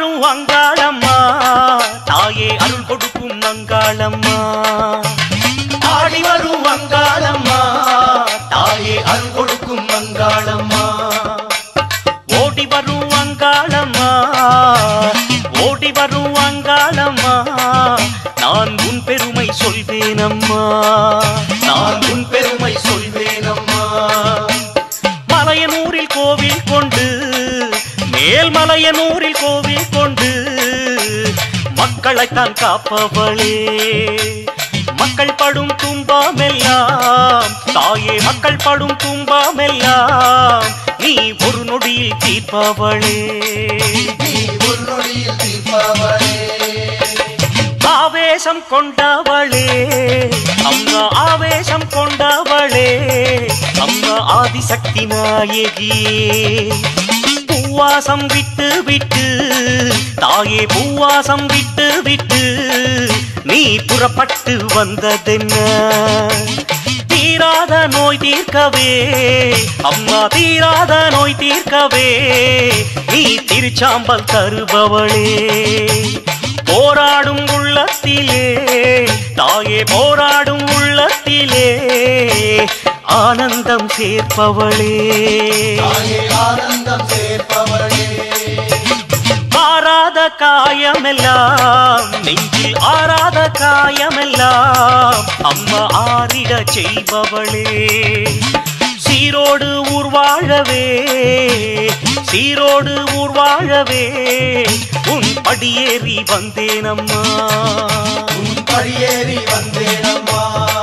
வரும் அங்காளம்மா தாயே அருள் கொடுக்கும் அங்காளம்மா ஆடி வரும் அங்காளம்மா தாயே அருள் கொடுக்கும் அங்காளம்மா ஓடி வரும் அங்காளம்மா ஓடி வரும் அங்காளம்மா நான் உன் பெருமை சொல்வேனம்மா நான் உன் பெருமை சொல்வேனம்மா மலையனூரில் கோவில் கொண்டு மேல்மலையனூரில் கோவில் கொண்டு மக்களைத்தான் காப்பவளே மக்கள் படும் துன்பமெல்லாம் தாயே மக்கள் படும் துன்பமெல்லாம் நீ ஒரு நொடியில் தீர்ப்பவளே நீ ஒரு நொடியில் தீர்ப்பவளே ஆவேசம் கொண்டவளே அம்மா ஆவேசம் கொண்டவளே அம்மா ஆதிசக்தி நாயகியே பூவாசம் விட்டு விட்டு தாயே பூவாசம் விட்டு விட்டு நீ புறப்பட்டு வந்ததென்ன தீராத நோய் தீர்க்கவே அம்மா தீராத நோய் தீர்க்கவே நீ திருச்சாம்பல் தருபவளே போராடும் உள்ளத்திலே தாயே போராடும் உள்ளத்திலே ஆனந்தம் சேர்ப்பவளே ஆனந்தம் சேர்ப்பவளே ஆராத காயமெல்லாம் நெஞ்சில் ஆராத காயமெல்லாம் அம்மா ஆறிட செய்பவளே சீரோடு ஊர் வாழவே சீரோடு ஊர் வாழவே உன் படியேறி வந்தேனம்மா உன் படியேறி வந்தேனம்மா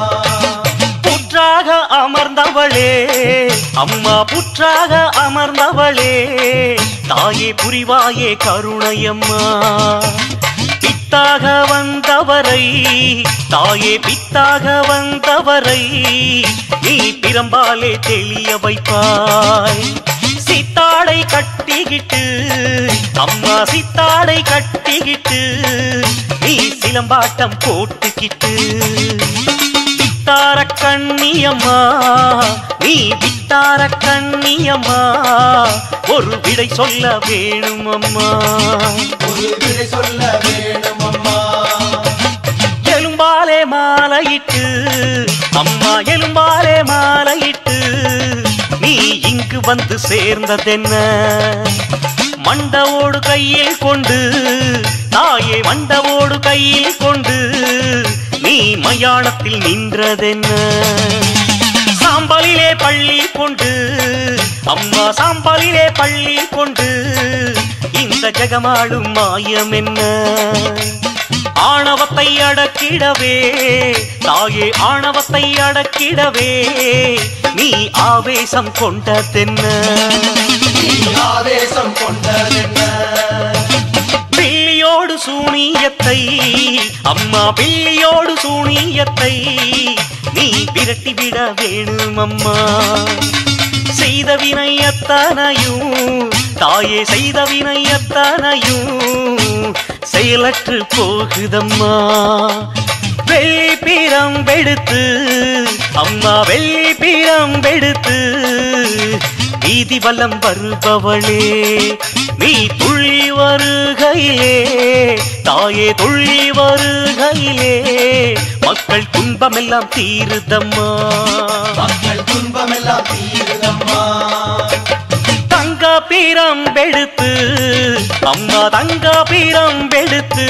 புற்றாக அமர்ந்தவளே அம்மா புற்றாக அமர்ந்தவளே தாயே புரிவாயே கருணையம்மா பித்தாக வந்தவரை தாயே பித்தாக வந்தவரை நீ பிரம்பாலே தெளிய வைப்பாய் சித்தாடை கட்டிக்கிட்டு அம்மா சித்தாடை கட்டிக்கிட்டு நீ சிலம்பாட்டம் போட்டுக்கிட்டு வித்தார கண்ணியம்மா நீ வித்தார கண்ணியம்மா ஒரு விடை சொல்ல வேணும் அம்மா ஒரு விடை சொல்ல வேணும் அம்மா எலும்பாலே மாலையிட்டு அம்மா எலும்பாலே மாலையிட்டு நீ இங்கு வந்து சேர்ந்ததென்ன மண்டவோடு கையில் கொண்டு தாயே மண்டவோடு கையில் கொண்டு நீ மயானத்தில் நின்றதென்ன சாம்பலிலே பள்ளி கொண்டு அம்மா சாம்பலிலே பள்ளி கொண்டு இந்த ஜெகமாளும் மாயம் என்ன ஆணவத்தை அடக்கிடவே தாயே ஆணவத்தை அடக்கிடவே நீ ஆவேசம் கொண்டதென்ன நீ ஆவேசம் கொண்டதென்ன பிள்ளியோடு சூனியத்தை அம்மா பிள்ளியோடு சூனியத்தை நீ விரட்டிவிட வேணும் அம்மா செய்த வினை அத்தனையும் தாயே செய்த வினை அத்தனையும் செயலற்று போகுதம்மா வெள்ளி பிரம்பெடுத்து அம்மா வெள்ளி பிரம்பெடுத்து வீதி வலம் வருபவளே நீ துள்ளி வருகையிலே தாயே துள்ளி வருகையிலே மக்கள் துன்பமெல்லாம் தீருதம்மா மக்கள் துன்பமெல்லாம் தீருதம்மா தங்க பிரம்பெடுத்து அம்மா தங்க பிரம்பெடுத்து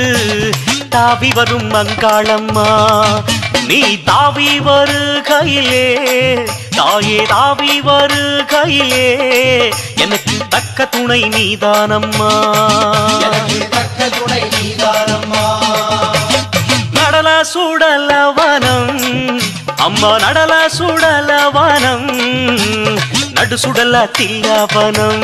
தாவி வரும் அங்காளம்மா நீ தாவி வருகையிலே தாயே தாவி வருகையிலே எனக்கு தக்க துணை நீதானம்மா எனக்கு தக்க துணை நீதானம்மா நடல சுடலவனம் அம்மா நடல சுடலவனம் நடு சுடல தில்லவனம்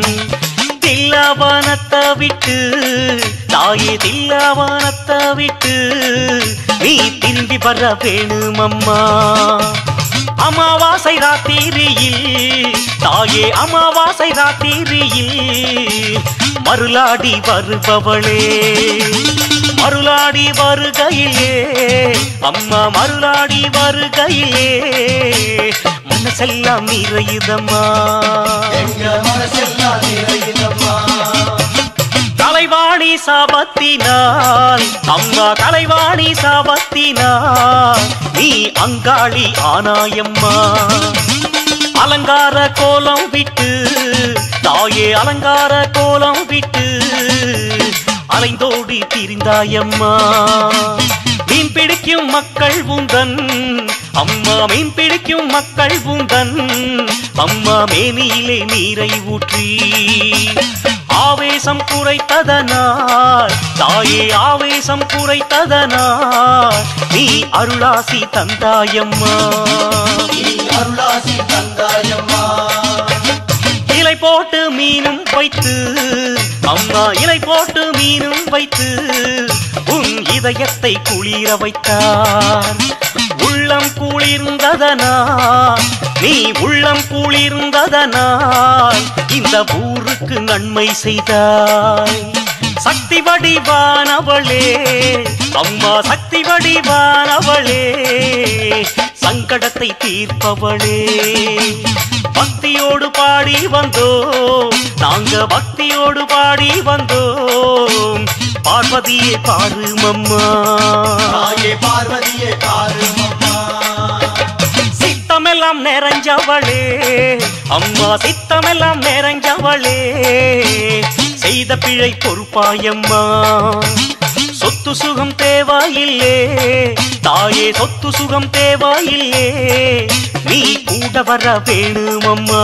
தில்லவனத்தை விட்டு தாயே தில்லவனத்தை விட்டு நீ திரும்பி வர வேணும் அம்மா அமாவாசை ராத்திரியில் தாயே அமாவாசை ராத்திரியில் மருளாடி வருபவளே மருளாடி வருகையிலே அம்மா மருளாடி வருகையிலே மனசெல்லாம் நிறையுதம்மா எங்க மனசெல்லாம் நிறையுதம்மா கலைவாணி சாபத்தினார் அம்மா கலைவாணி சாபத்தினார் நீ அங்காளி ஆனாயம்மா அலங்கார கோலம் விட்டு தாயே அலங்கார கோலம் விட்டு அலைந்தோடி திரிந்தாயம்மா மீன் பிடிக்கும் மக்கள் உந்தன் அம்மா மீன் பிடிக்கும் மக்கள் உந்தன் அம்மா மேனியிலே நீரை ஊற்றி ஆவேசம் குறைத்ததனால் தாயே ஆவேசம் குறைத்ததனால் நீ அருளாசி தந்தாயம்மா அருளாசி தந்தாயம்மா இலை போட்டு மீனும் வைத்து அம்மா இலை போட்டு மீனும் வைத்து உன் இதயத்தை குளிர வைத்தார் உள்ளம் குளிர்ந்ததனால் நீ உள்ளம் குளிர்ந்ததனால் இந்த ஊருக்கு நன்மை செய்தாய் சக்தி வடிவானவளே அம்மா சக்தி வடிவானவளே சங்கடத்தை தீர்ப்பவளே பக்தியோடு பாடி வந்தோம் நாங்க பக்தியோடு பாடி வந்தோம் பார்வதியே பாருமம்மா தாயே பார்வதியே பாருமம்மா சித்தமெல்லாம் நிறைஞ்சவளே அம்மா சித்தமெல்லாம் நிறைஞ்சவளே செய்த பிழை பொறுப்பாயம்மா சொத்து சுகம் தேவாயில்லே தாயே சொத்து சுகம் தேவாயில்லே நீ கூட வர வேணுமம்மா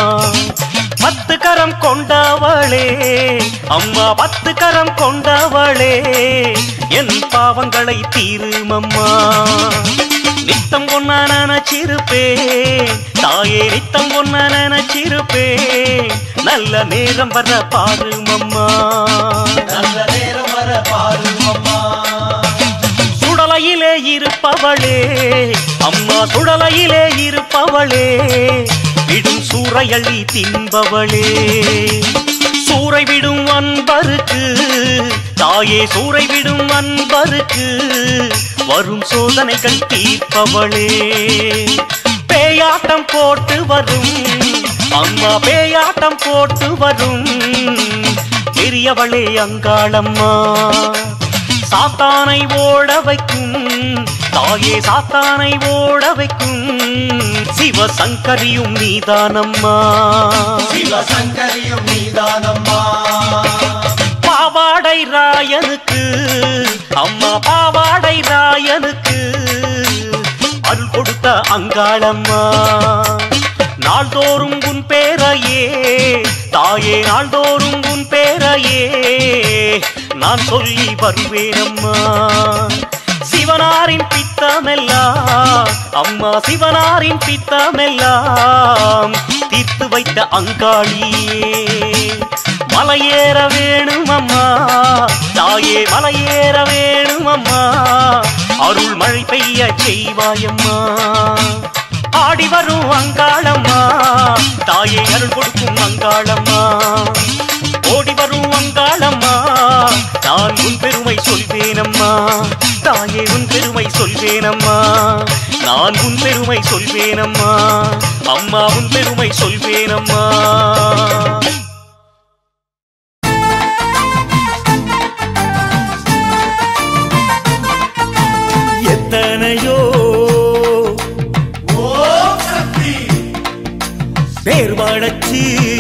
10 கரம் கொண்டவளே அம்மா 10 கரம் கொண்டவளே என் பாவங்களை தீருமம்மா நித்தம் ஒன்ன நினைச்சிருப்பேன் தாயே நித்தம் ஒன்ன நினைச்சிருப்பேன் நல்ல நேரம் வர பாருமம்மா நல்ல நேரம் வர பாருமம்மா சுடலையிலே இருப்பவளே அம்மா சுடலையிலே இருப்பவளே விடும் சூறையள்ளி தின்பவளே சூறை விடும் அன்பருக்கு தாயே சூறை விடும் அன்பருக்கு வரும் சோதனைகள் தீர்ப்பவளே பேயாட்டம் போட்டு வரும் அம்மா பேயாட்டம் போட்டு வரும் பெரியவளே அங்காளம்மா சாத்தானை ஓட வைக்கும் தாயே சாத்தானை ஓட வைக்கும் சிவசங்கரியும் நீதானம்மா சிவசங்கரியும் நீதானம்மா பாவாடை ராயனுக்கு அம்மா பாவாடை ராயனுக்கு அருள் கொடுத்த அங்காளம்மா நாள்தோறும் உன் பேரையே தாயே நாள்தோறும் உன் பேரையே நான் சொல்லி வருவேனம்மா சிவனாரின் பித்தமெல்லாம் அம்மா சிவனாரின் பித்தமெல்லாம் தீர்த்து வைத்த அங்காளியே மலையேற வேணும் அம்மா தாயே மலையேற வேணும் அம்மா அருள் மழை பெய்ய செய்வாயம்மா ஆடி வரும் அங்காளம்மா தாயே அருள் கொடுக்கும் அங்காளம்மா ஓடி வரும் அங்காளம்மா நான் உன் பெருமை சொல்வேனம்மா தாயே உன் பெருமை சொல்வேனம்மா நான் உன் பெருமை சொல்வேனம்மா அம்மா உன் பெருமை சொல்வேனம்மா எத்தனையோ பேர் வளர்ச்சி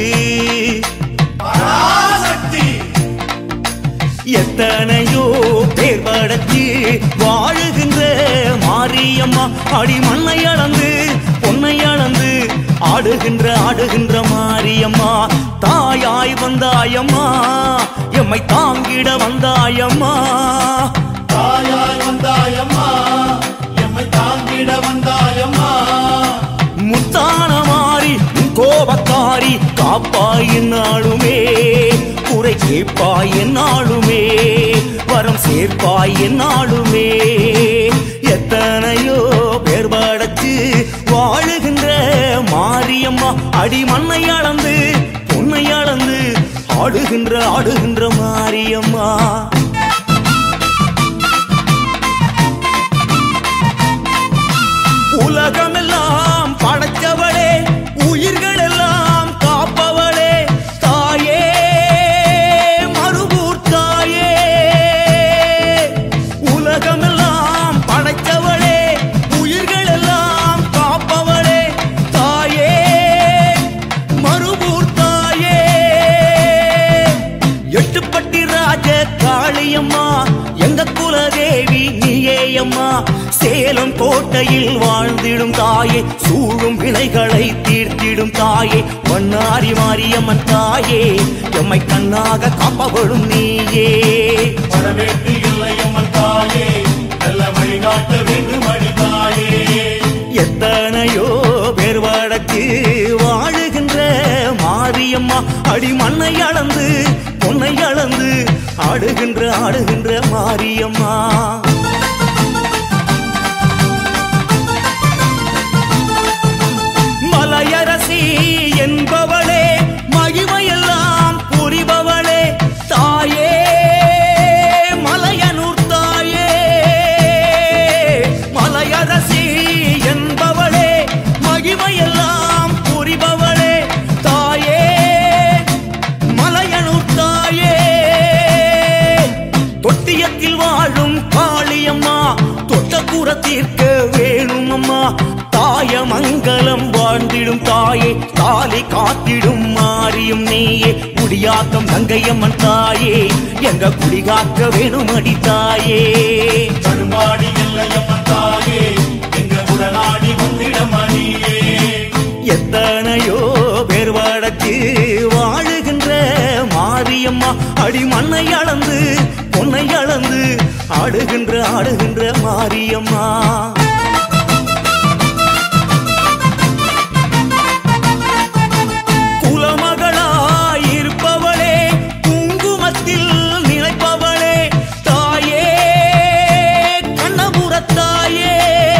எத்தனையோ பேர் வளர்ச்சி வாழுகின்ற மாரியம்மா அடி மண்ணை அளந்து பொன்னை அளந்து ஆடுகின்ற மாரியம்மா தாயாய் வந்தாயம்மா எம்மை தாங்கிட வந்தாயம்மா தாயாய் வந்தாயம்மா எம்மை தாங்கிட வந்தாயம்மா முத்தான மாறி கோபக்காரி காப்பாய் என்னாலுமே குறை கேட்பாய் என்னாலுமே வரம் சேர்ப்பாய் என்னாலுமே எத்தனையோ பேர் படைச்சு வாழுகின்ற மாரியம்மா அடி மண்ணை அளந்து பொன்னை அளந்து ஆடுகின்ற மாரியம்மா உலகமெல்லாம் படைச்சவளே உயிர்கள் எல்லாம் காப்பவளே தாயே மறுபூர் தாயே கோட்டையில் வாழ்ந்திடும் தாயே, சூழும் வினைகளை தீர்த்திடும் தாயே, வண்ணாரி மாரியம்மன் தாயே, எம்மை கண்ணாக காப்பவளும் நீயே. வரவேற்று இல்லையம்மன் தாயே, நல்ல வழிகாட்ட வேண்டும் அடி தாயே. எத்தனையோ பேர் வடக்கு வாழுகின்ற மாரியம்மா, அடி மண்ணை அளந்து பொன்னை அளந்து ஆடுகின்ற மாரியம்மா. மலையரசி என்பவளே, மகிமையெல்லாம் புரிபவளே தாயே, மலையனூர் தாயே. மலையரசி என்பவளே, மகிமையெல்லாம் புரிபவளே தாயே, மலையனூர் தாயே. தொட்டியத்தில் வாழும் காளியம்மா, தொட்டக்கூற தீர்க்க வேணும் அம்மா. தாய மங்கலம் வாழ்ந்திடும் தாயே, தாலி காத்திடும் மாரியும் நீயே. குடியாத்தம் கங்கையம்மன் தாயே, எங்க குடிகாக்க வேணும் அடி தாயே. கருமாடி இல்லையம்மன் தாயே, எங்க உடனாடி வந்திட மணியே. எத்தனையோ பேர் வடக்கு வாழுகின்ற மாரியம்மா, அடி மண்ணை அளந்து பொன்னை அளந்து ஆடுகின்ற மாரியம்மா. குலமகளாயிருப்பவளே, குங்குமத்தில் நினைப்பவளே தாயே, கண்ணபுரத்தாயே.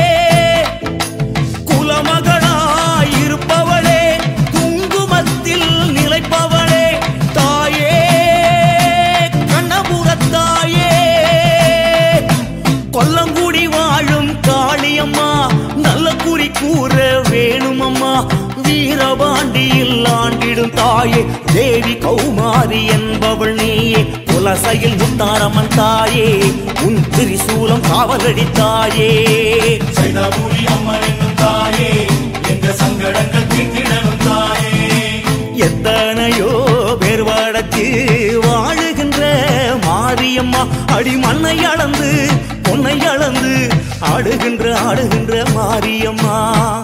குலமகளாயிருப்பவளே, குங்குமத்தில் நிலைப்பவளே தாயே, கண்ணபுரத்தாயே. கொல்லங்குடி வாழும் காளியம்மா, நல்ல குறி கூற வேணுமம்மா. வீரபாண்டியில் ஆண்டிடும் தாயே, தேவி கௌமாரி என்பவள் நீயே. புலசையில் முத்தாரம்மன் தாயே, உன் திரிசூலம் காவலடி தாயே. சைதாபுரி அம்மன் என்னும் தாயே, எங்க சங்கடங்கள் தீர்த்திடணும் தாயே. எத்தனையோ பேர் வடக்கு வாழுகின்ற மாரியம்மா, அடி மண்ணை அளந்து பொன்னை அளந்து ஆடுகின்ற மாரியம்மா.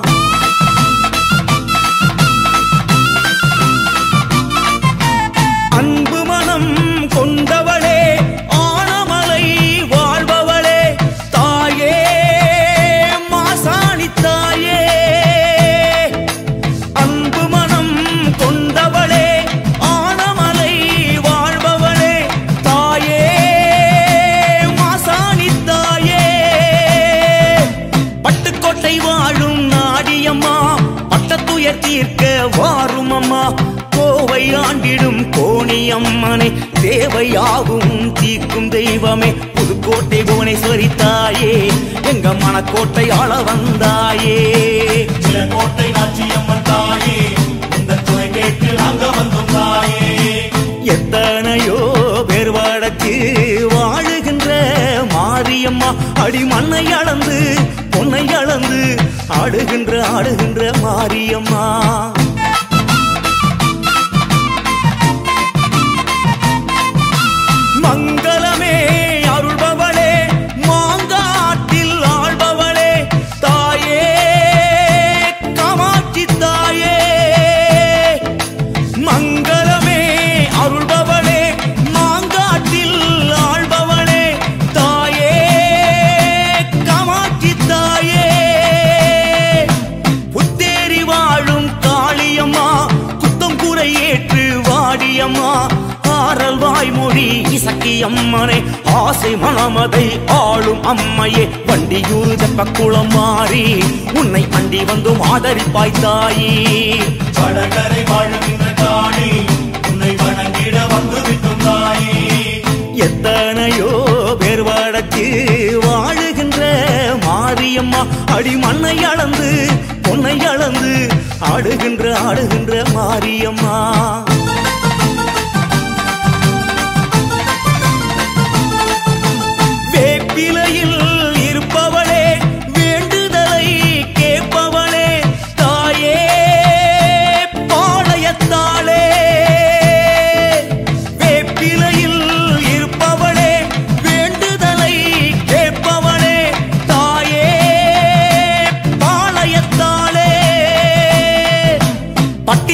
அன்பு மனம் கொண்டவளே, ஆனமலை வாழ்பவளே தாயே, மாசாணி தாயே. அன்பு மனம் கொண்டவளே, ஆனமலை வாழ்பவளே தாயே, மாசாணி தாயே. பட்டுக்கோட்டை வாழும் நாடியம்மா, பட்டத்துயர் தீர்க்க வாரும் அம்மா. கோவை ஆண்டிடும் கோணியம்மனை, தேவையாகும் தீர்க்கும் தெய்வமே. புதுக்கோட்டை புவனேஸ்வரி தாயே, எங்க மனக்கோட்டை ஆள வந்தாயே. கோட்டை நாச்சியம்மன் தாயே, இந்த துணை கேட்டு நாங்க வந்தோம் தாயே. எத்தனையோ பேர் வடக்கு வாழுகின்ற மாரியம்மா, அடி மண்ணை அளந்து பொன்னை அளந்து ஆடுகின்ற மாரியம்மா. மங்களமே அருள்பவளே, மாங்காட்டில் ஆள்பவளே தாயே, காமாட்சி தாயே. மங்களமே அருள்பவளே, மாங்காட்டில் ஆள்பவளே தாயே, காமாட்சி தாயே. புத்தேரி வாழும் காளியம்மா, குத்தம் குறை ஏற்று வாடியம்மா. ஆரல் வாய்மொழி இசக்கி அம்மனே, ஆசை மனமதை ஆளும் அம்மையே. வண்டியூர் தெப்பக்குளம் மாறி உன்னை அண்டி வந்தும் ஆதரிப்பாய் தாயே. வடகரை வாழுகின்ற காணி, உன்னை வணங்கிட வந்து விட்டும் தாயே. எத்தனையோ பேர் வடக்கு வாழுகின்ற மாரியம்மா, அடி மண்ணை அளந்து பொன்னை அளந்து ஆடுகின்ற மாரியம்மா. வேப்பிலையில் இருப்பவளே, வேண்டுதலை கேட்பவளே தாயே, பாளையத்தாளே. வேப்பிலையில் இருப்பவளே, வேண்டுதலை கேட்பவளே தாயே,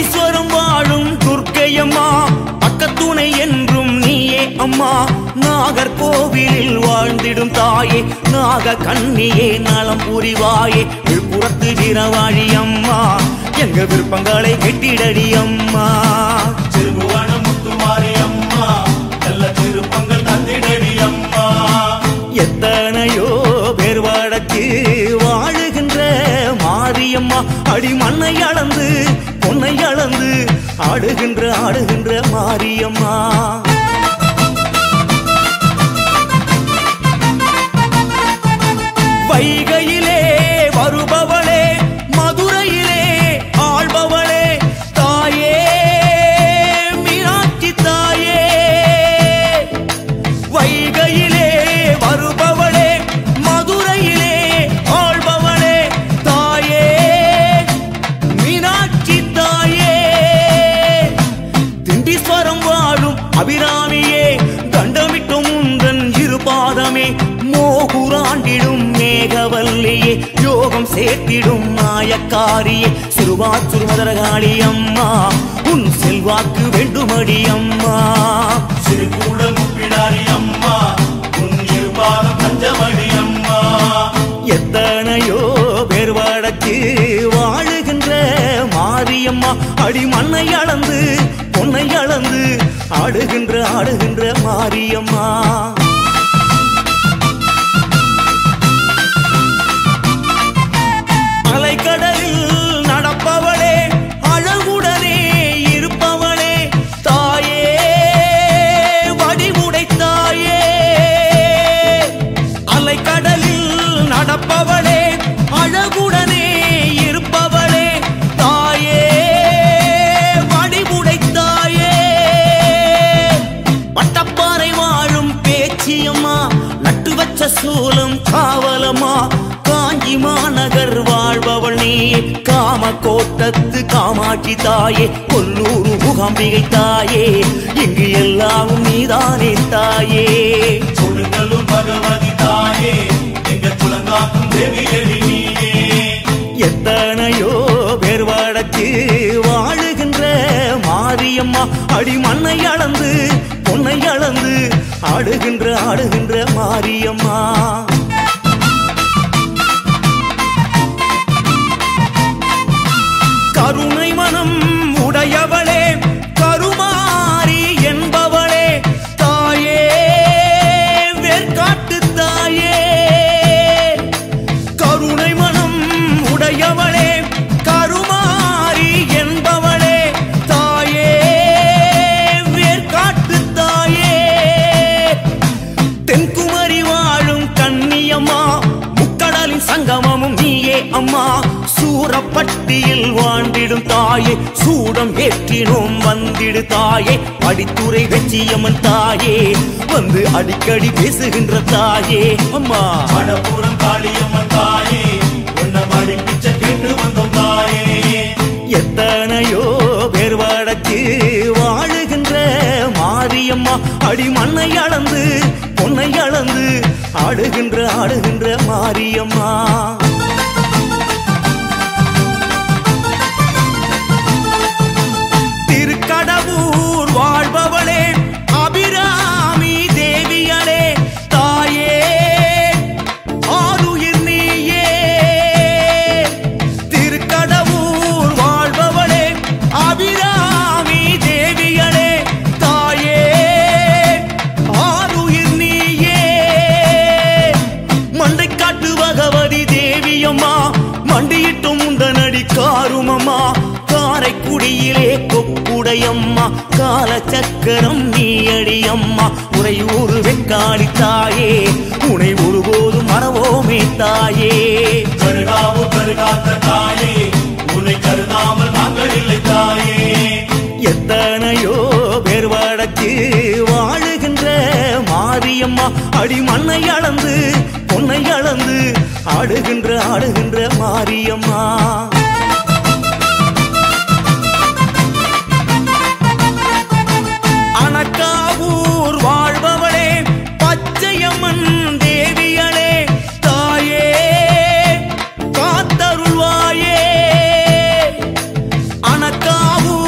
முனீஸ்வரம் வாழும் துர்க்கையம்மா பக்கத்துணை என்றும் நீயே அம்மா நாகர்கோவிலில் வாழ்ந்திடும் தாயே நாக கண்ணியே நலம் புரிவாயே விழுப்புரத்து வீரவாழி அம்மா எங்க விருப்பங்களை கெட்டிடடி அம்மா திருபுவன முத்துமாரி அம்மா நல்ல திருப்பங்கள் தந்திடடி அம்மா எத்தனையோ பேர் வடக்கு வாழுகின்ற மாரியம்மா அடி மண்ணை அளந்து பொன்னை அளந்து ஆடுகின்ற மாரியம்மா வைகையிலே வருபவளே மதுரையிலே ஆள்பவளே தாயே மீனாட்சி தாயே வைகையிலே வருபவளே மதுரையிலே ஆள்பவளே தாயே மீனாட்சி தாயே திண்டீஸ்வரம் வாழும் அபிராமியே தண்டமிட்டும் உந்தன் இருபாதமே மோகுராண்டிடும் மேகவல்லியே யோகம் சேர்த்திடும் மாயக்காரியே சிறுவாச்சூர் மதுரகாளி அம்மா உன் செல்வாக்கு வேண்டுமடி அம்மா சிறுகூடல் முப்பிடாரி அம்மா உன் இருபாதம் பஞ்சமடி அம்மா எத்தனையோ பேர் வடக்கு வாழுகின்ற மாரியம்மா அடி மண்ணை அளந்து பொன்னை அளந்து ஆடுகின்ற மாரியம்மா அலைக்கடலில் நடப்பவளே அழகுடனே இருப்பவளே தாயே வடிவுடை தாயே அலைக்கடலில் நடப்பவளே அழகுடனே இருப்பவளே தாயே வடிவுடை தாயே பட்டப்பாறை வாழும் பேச்சியம்மா நட்டு வச்ச சூலம் காவலம்மா காஞ்சி மாநகர் வாழ்பவள் நீ காமக்கோட்டத்து காமாட்சி தாயே கொல்லூர் முகாம்பிகை தாயே இங்கு எல்லாம் நீதானே தாயே கொடுங்கலும் பகவதி தாயே எங்க குலங்காக்கும் தேவியடி நீயே எத்தனையோ பேர் வடக்கு வாழுகின்ற மாரியம்மா அடி மண்ணை அளந்து பொன்னை அளந்து ஆடுகின்ற மாரியம்மா கருணை மனம் உடையவளே கருமாரி என்பவளே தாயே வேர்காட்டு தாயே கருணை மனம் உடையவளே கருமாரி என்பவளே தாயே வேர்காட்டு தாயே தென்குமரி வாழும் கன்னியம்மா முக்கடலின் சங்கமமும் நீயே அம்மா சூரப்பட்டியில் வாழ்ந்திடும் தாயே சூடம் ஏற்றினோம் வந்திடு தாயே படித்துறை வெச்சியம்மன் தாயே வந்து அடிக்கடி பேசுகின்ற தாயே அம்மா மடப்புறம் காளியம்மன் தாயே உன்னை மடி பிச்சை கேட்டு வந்தோம் தாயே எத்தனையோ பேர் வடக்கு வாழுகின்ற மாரியம்மா அடி மண்ணை அளந்து பொன்னை அளந்து ஆடுகின்ற மாரியம்மா திருக்கடவூர் வாழ்பவளே அபிராமி தேவியளே தாயே ஆருயிர் நீயே திருக்கடவூர் வாழ்பவளே அபிராமி தேவியளே தாயே ஆருயிர் நீயே மண்டைக்காட்டு பகவதி தேவியம்மா மண்டியிட்டும் உந்தனடி காருமம்மா காரைக்குடியிலே கொப்புடையம்மா கால சக்கரம் நீயடியம்மா உரை ஒரு வெக்காளி தாயே உனை ஒருபோதும் மறவோமே தாயே கருகாவு கருகாத்த தாயே உன்னை கருதாமல் நாங்கள் இல்லை தாயே எத்தனையோ பேர் வடக்கு வாழுகின்ற மாரியம்மா அடி மண்ணை அளந்து பொன்னை அளந்து ஆடுகின்ற மாரியம்மா அனக்காவூர் வாழ்பவளே பச்சையம்மன் தேவியளே தாயே காத்தருள்வாயே அனக்காவூர்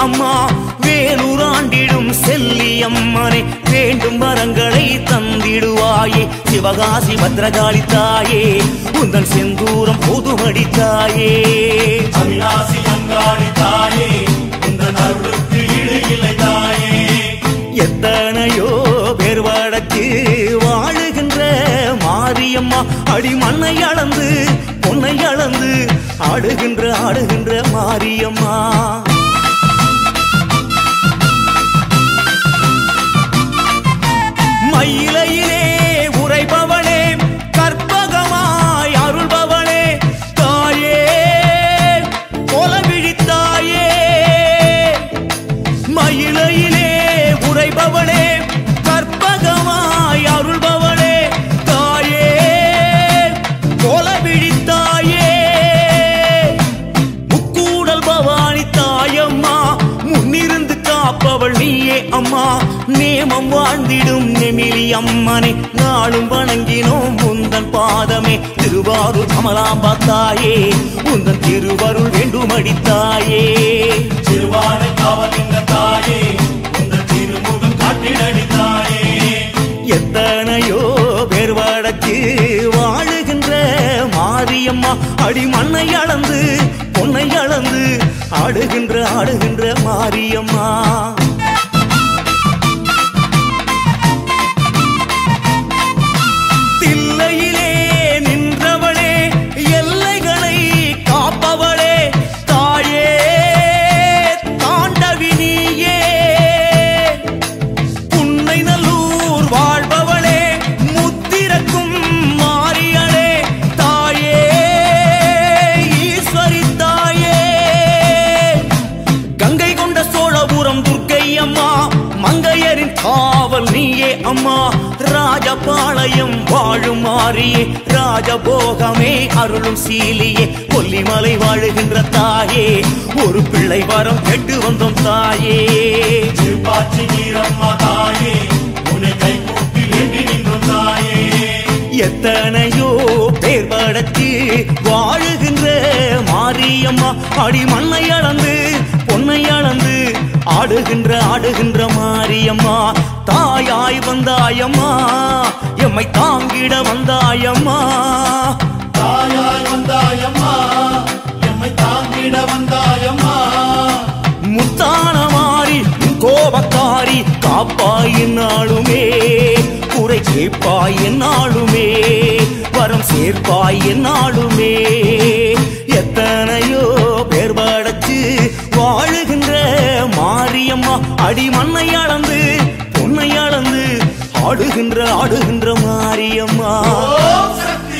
அம்மா வேலூராண்டிடும் செல்லியம்மனே வேண்டும் வரங்களை தந்திடுவாயே சிவகாசி பத்ரகாளி தாயே உந்தன் செந்தூரம் புதுமடி தாயே அவிநாசி அங்காளி தாயே உந்தன் அருளுக்கு ஈடு இல்லை தாயே எத்தனையோ பேர் வடக்கு வாழுகின்ற மாரியம்மா அடி மண்ணை அளந்து பொன்னை அளந்து ஆடுகின்ற மாரியம்மா மயிலையிலே உரைபவளே கற்பகமாய் அருள்பவளே தாயே கோலவிழித்தாயே மயிலையிலே உரைபவளே கற்பகமாய் அருள்பவளே தாயே கோலவிழித்தாயே முக்கூடல் பவானி தாயம்மா முன்னிருந்து காப்பவள் நீயே அம்மா நேமம் வாழ்ந்திடும் நெமிலி அம்மனை நாளும் வணங்கினோம் உந்தன் பாதமே திருவாரூர் கமலாம்பா தாயே உந்தன் திருவருள் வேண்டுமடி தாயே திருவானை காவலிங்க தாயே உந்தன் திருமுகம் காட்டிடடி தாயே எத்தனையோ பேர் வடக்கு வாழுகின்ற மாரியம்மா அடி மண்ணை அளந்து பொன்னை அளந்து ஆடுகின்ற மாரியம்மா தில்லையிலே நின்றவளே எல்லைகளை காப்பவளே தாயே தாண்டவி நீயே புன்னை நல்லூர் வாழ்பவளே முத்திரக்கும் மாரியளே தாயே ஈஸ்வரி தாயே கங்கை கொண்ட சோழபுரம் துர்க்கை அம்மா மங்கையரின் காவல் நீயே அம்மா ராஜபாளையம் வாழும் மாறியே ராஜபோகமே அருளும் சீலியே கொல்லிமலை வாழுகின்ற தாயே ஒரு பிள்ளை வரம் கேட்டு வந்தோம் தாயே திருப்பாச்சி வீரம்மா தாயே உன்னை கை கூப்பி வேண்டி நின்றோம் தாயே எத்தனையோ பேர் வடக்கு வாழுகின்ற மாரியம்மா அடி மண்ணை அளந்து பொன்னை அளந்து ஆடுகின்ற மாரியம்மா தாயாய் வந்தாயம்மா எம்மை தாங்கிட வந்தாயம்மா தாயாய் வந்தாயம்மா எம்மை தாங்கிட வந்தாயம்மா முத்தான மாறி கோபக்காரி காப்பாய் என்னாலுமே குறை கேட்பாய் என்னாலுமே வரம் சேர்ப்பாய் என்னாலுமே எத்தனையோ பேர் வடக்கு வாழுகின்ற மாரியம்மா அடி மண்ணை அளந்து பொன்னை அளந்து ஆடுகின்ற மாரியம்மா ஓம் சக்தி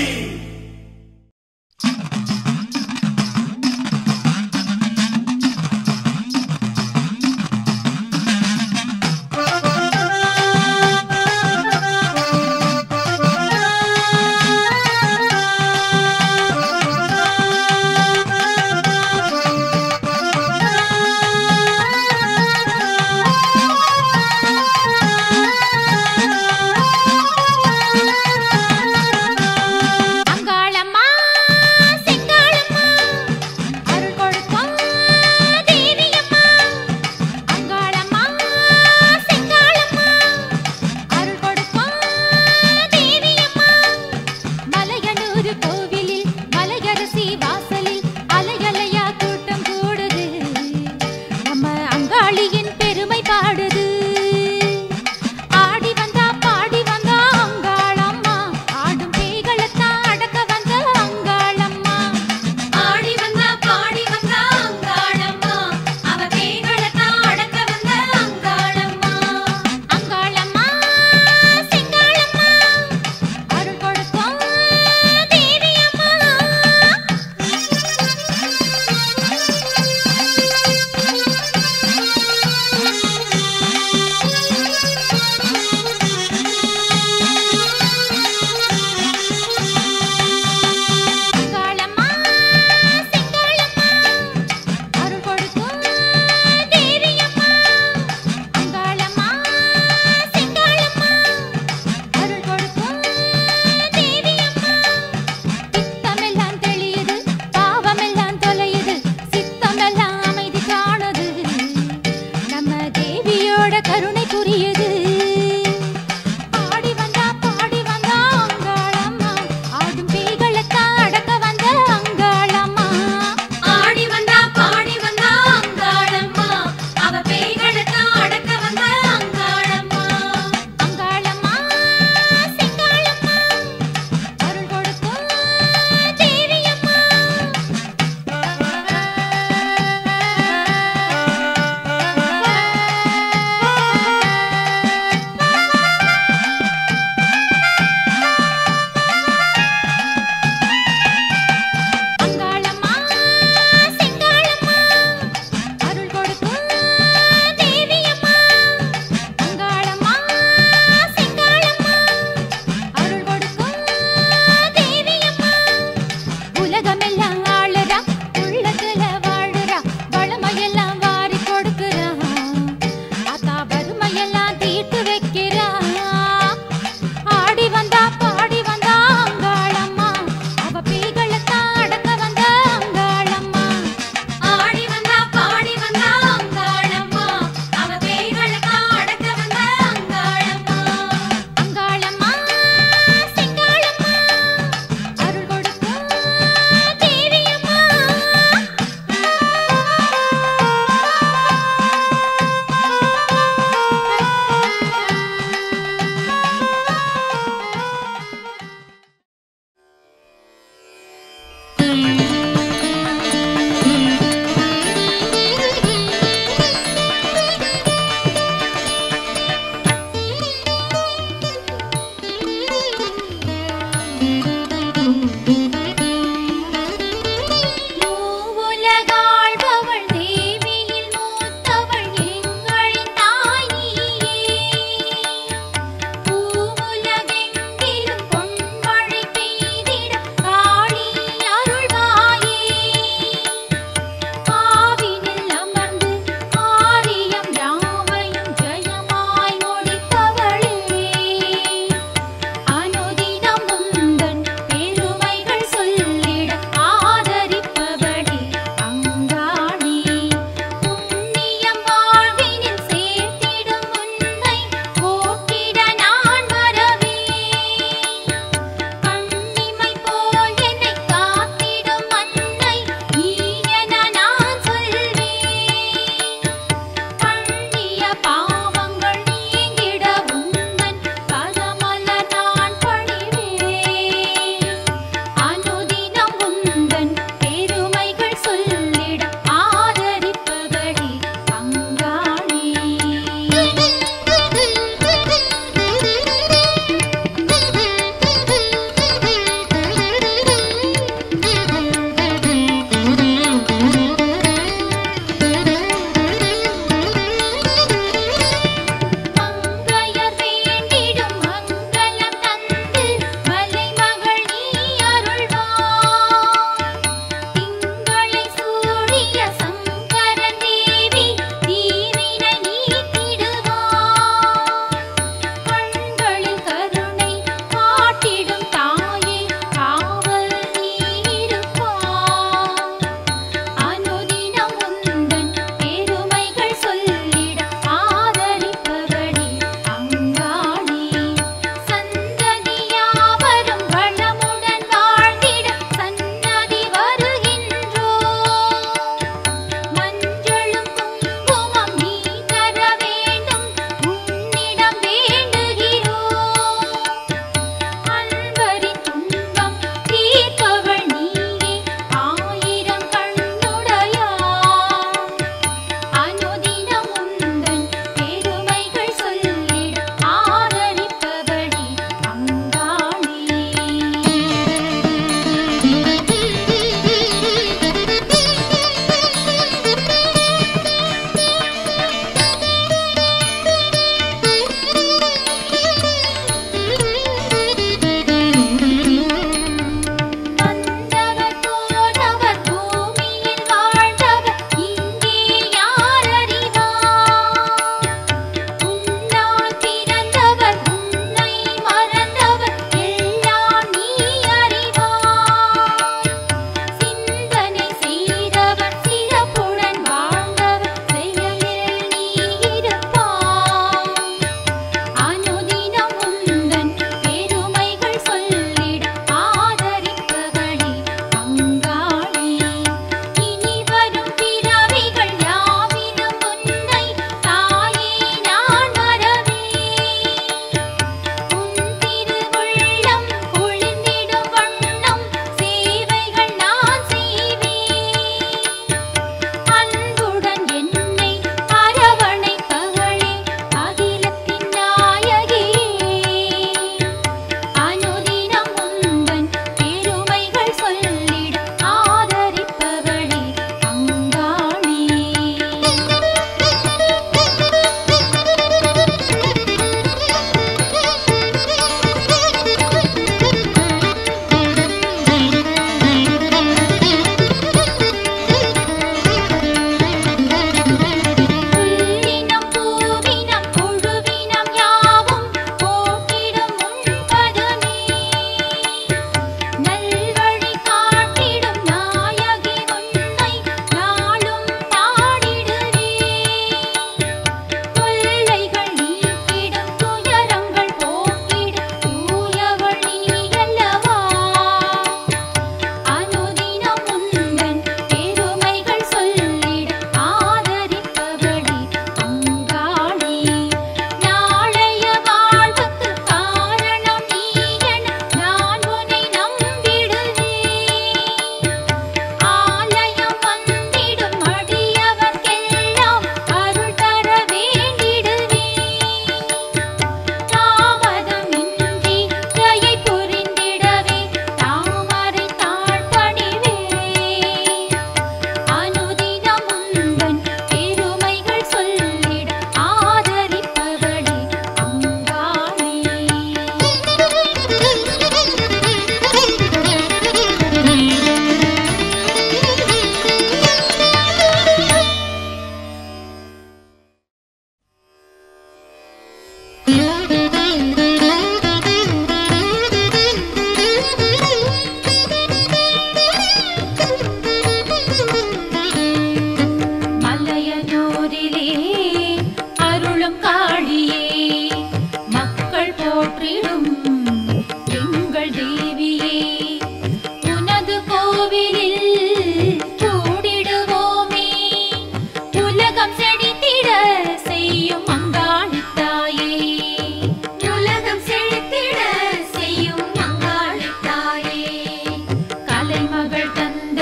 மனதிலே அருளும் காளியே மக்கள் போற்றிடும் எங்கள் தேவியே உனது கோவிலில் கூடிடுவோமே உலகம் செழித்திட செய்யும் அங்காளித்தாயே உலகம் செழித்திட செய்யும் அங்காளித்தாயே கலைமகள் தந்த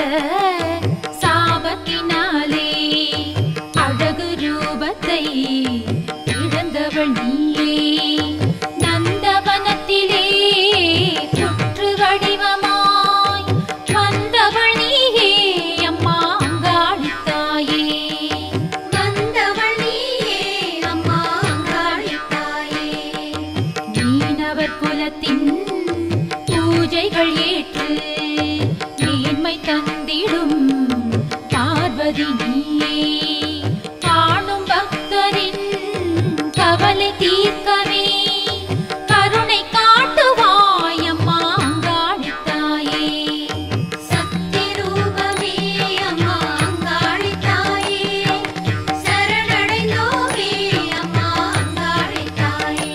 சாபத்தினாலே அழகு ரூபத்தை இழந்தவள் நீயே நந்தவனத்திலே புற்று வடிவமாய் வந்தவள் நீயே அம்மா அங்காளித்தாயே வந்தவள் நீயே அம்மா அங்காளித்தாயே மீனவர் குலத்தின் பூஜைகள் ஏற்று மேன்மை தந்திடும் பார்வதி நீயே காணும் பக்தரின் கவலை தீர்க்கவே கருணை காட்டுவாய் அம்மா அங்காளித்தாயே சக்தி ரூபமே அம்மா அங்காளித்தாயே சரணடைந்தோமே அம்மா அங்காளித்தாயே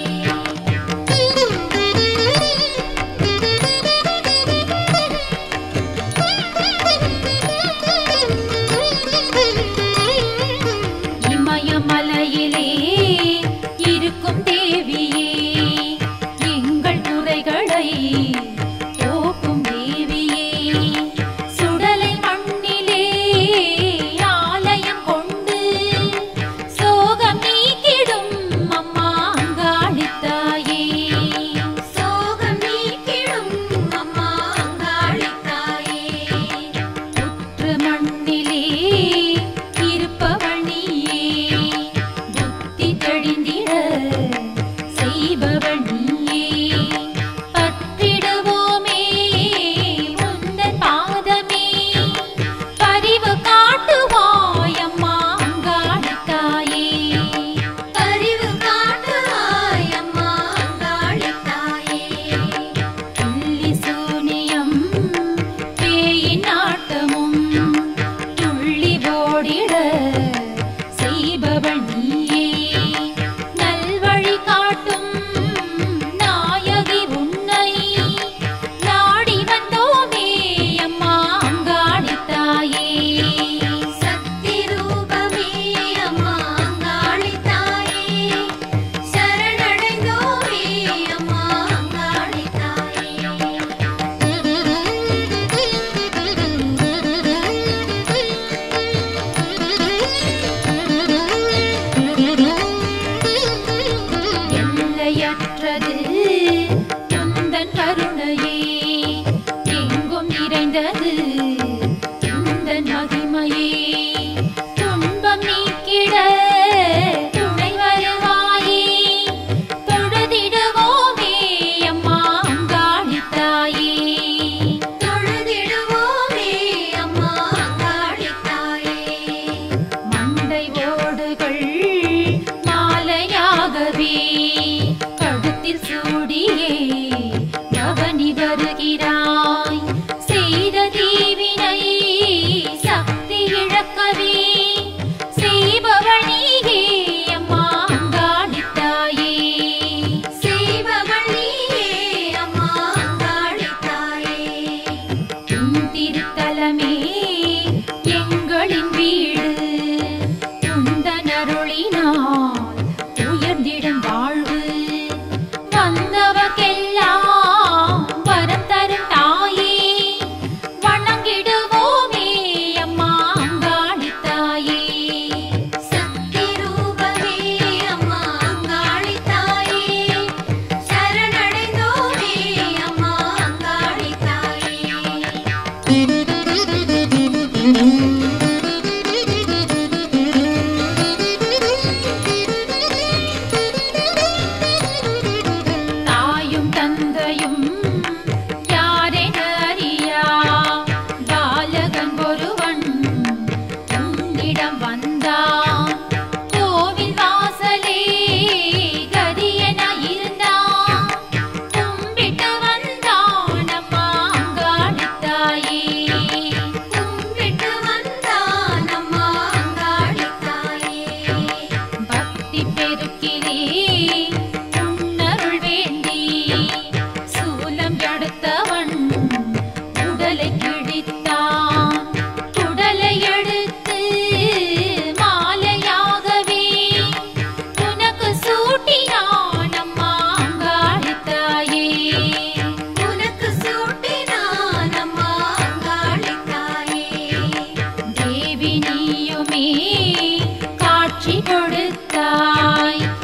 இமயமலையிலே இருக்கும் தேவியே எங்கள் குறைகளை போக்கும் தேவியே சுடலை மண்ணிலே ஆலயம் கொண்டு சோகம் நீக்கிடும் அம்மா அங்காளித்தாயே சோகம் நீக்கிடும் அம்மா அங்காளித்தாயே புற்று மண்ணிலே இருப்பவள் நீயே புத்தி தெளிந்திட செய்பவள் நீயே பற்றிடுவோமே உந்தன் பாதமே பரிவு காட்டுவாய் அம்மா அங்காளித்தாயே பரிவு காட்டுவாய் அம்மா அங்காளித்தாயே துள்ளி சூனியம் பேயின் ஆட்டமும் துள்ளி ஓடிட செய்பவள் நீயே நல்வழி காட்டும் நாயகி உன்னை நாடி வந்தோமே அம்மா அங்காளித்தாயே சக்தி ரூபமே அம்மா அங்காளித்தாயே சரணடைந்தோமே அம்மா எல்லையற்றது உந்தன் கருணையே எங்கும் நிறைந்தது உந்தன் மகிமையே துன்பம் நீக்கிட துணை வருவாயே தொழுதிடுவோமே அம்மா அங்காளித்தாயே தொழுதிடுவோமே அம்மா அங்காளித்தாயே மண்டை ஓடுகள் மாலையாகவே கழுத்தில் சூடியே பவனி வருகிறாய் செய்த தீவினை சக்தி இழக்கவே செய்பவள் நீயே அம்மா அங்காளித்தாயே செய்பவள் நீயே அம்மா அங்காளித்தாயே உன் திருத்தலமே எங்களின் வீடு உந்தன் அருளினால் உயர்ந்திடும் வாழ் கொடுத்தாய்